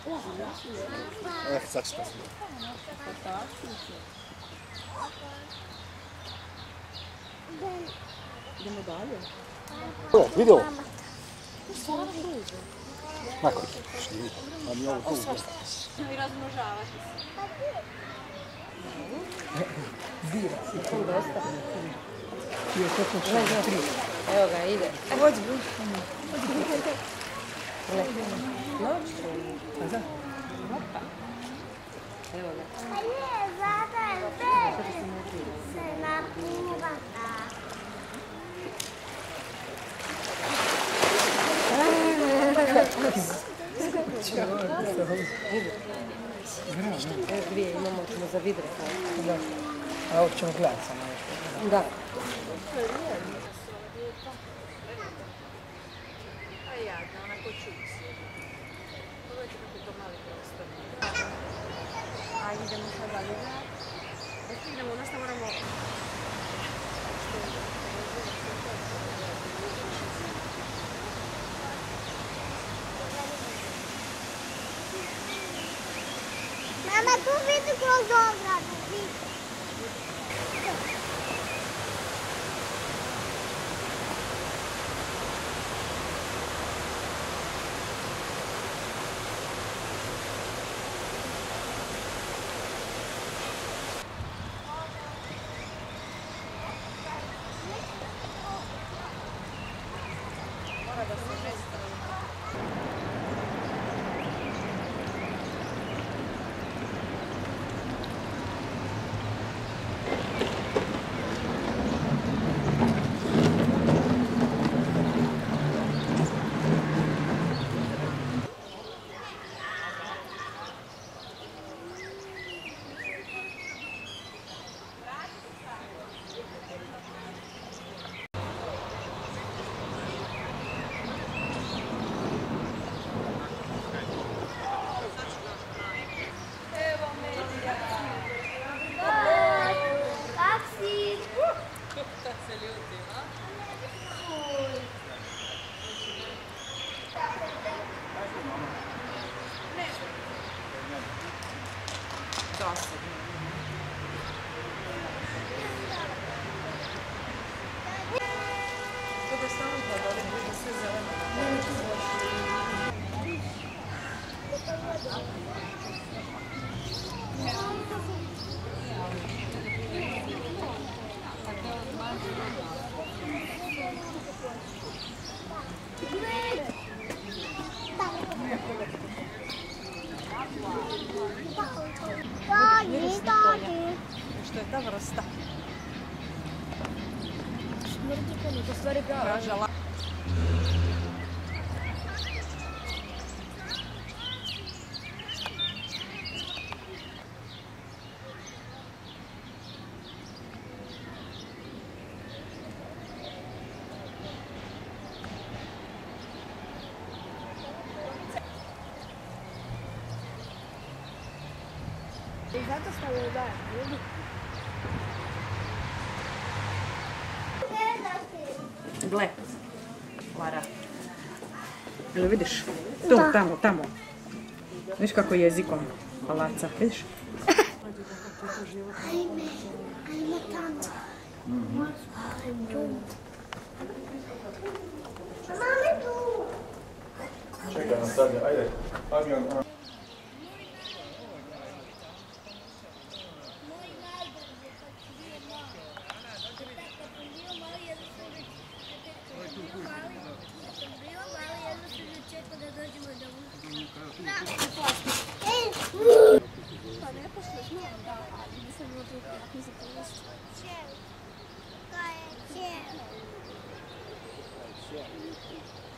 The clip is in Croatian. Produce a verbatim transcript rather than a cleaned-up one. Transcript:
Eh, sad ćete se. Idemo dalje. O, vidio? Nakon, šti, a mi ovo tu. I razmnožavati se. Bira si tu dosta. Io to pošao. Evo ga, ide. Vođi. Noć. A da? Opa. Evo ga. A je, zato je bebi se napuvata. Evo dvije imamo, ćemo za vidre. Da. A ovo ćemo gledati samo nešto. Da. A jadna, onako čuci. Pogledajte kako je to mali prostor. A idemo sad dalje. Eto idemo, u nas ne moramo... Mama, tu vidi kroz ogradu, vidi. Kako samo da dole bude sve zeleno. Dođi, dođi. Što je ta vrsta? Smrti ko mi to stvari Kaže, la... I zato stavljaju da, vidi. Gle, Lara. Jel vidiš? Tu, tamo, tamo. Vidiš kako jezikom palaca, vidiš? Ajme, ajme tamo. Ajme tu. Mame tu. Čekaj nas sad, ajde. Adrian, a... Pa ne pošliš, ne, da, ali nisam imao drugo, jako za koristiti. Čel. To je čel.